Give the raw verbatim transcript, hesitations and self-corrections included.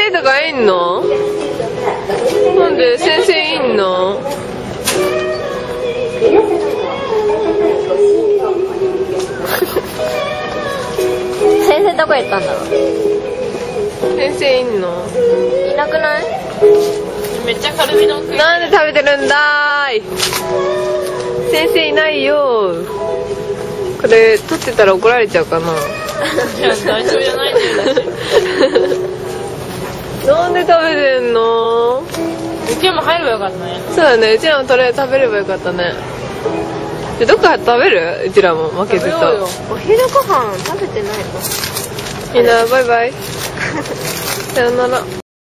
生とかいんの？なんで先生いんの？ 先生どこ行ったんだろう。 先生いんの？ いなくない？ めっちゃカルビ丼食い。 なんで食べてるんだーい。先生いないよ。これ撮ってたら怒られちゃうかな。 いや大丈夫じゃないんだよ。 なんで食べてんの？ うちも入ればよかったね。 そうだね、うちらもとりあえず食べればよかったね。でどっか食べる？うちらも負けずと。 お昼ご飯食べてないの？ みんなバイバイ。さよなら。